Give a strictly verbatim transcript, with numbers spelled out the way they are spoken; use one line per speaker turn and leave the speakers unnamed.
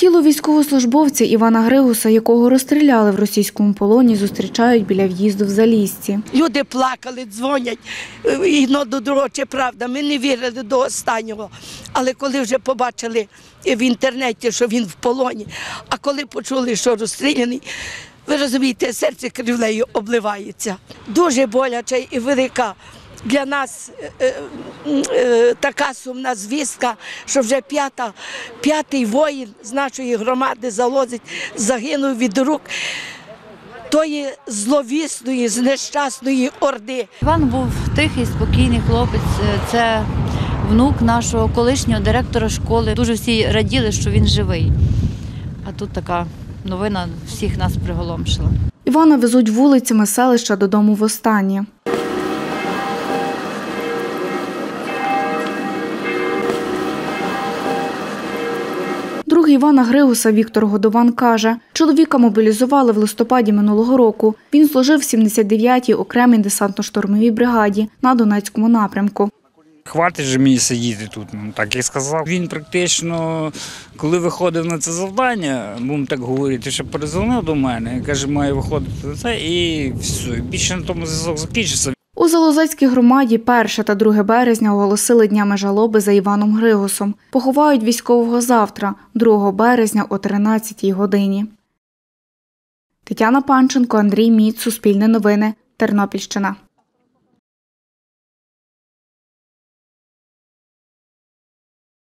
Тіло військовослужбовця Івана Григуса, якого розстріляли в російському полоні, зустрічають біля в'їзду в Залісці.
Люди плакали, дзвонять, і одно до другого, чи правда, ми не вірили до останнього. Але коли вже побачили в інтернеті, що він в полоні, а коли почули, що розстріляний, ви розумієте, серце кров'ю обливається. Дуже боляча і велика для нас е, е, така сумна звістка, що вже п'ята, п'ятий воїн з нашої громади Залозиць загинув від рук тої зловісної, нещасної орди.
Іван був тихий, спокійний хлопець. Це внук нашого колишнього директора школи. Дуже всі раділи, що він живий. А тут така новина всіх нас приголомшила.
Івана везуть вулицями селища додому востаннє. Друг Івана Григуса Віктор Годован каже, чоловіка мобілізували в листопаді минулого року. Він служив в сімдесят дев'ятій окремій десантно-штурмовій бригаді на Донецькому напрямку.
Хватить же мені сидіти тут, так і сказав. Він практично, коли виходив на це завдання, будемо так говорити, що перезвонив до мене, каже, має виходити на це і все, більше на тому зв'язок закінчився.
У Залозецькій громаді перше та друге березня оголосили днями жалоби за Іваном Григусом. Поховають військового завтра, другого березня о тринадцятій годині. Тетяна Панченко, Андрій Міць, Суспільне новини, Тернопільщина.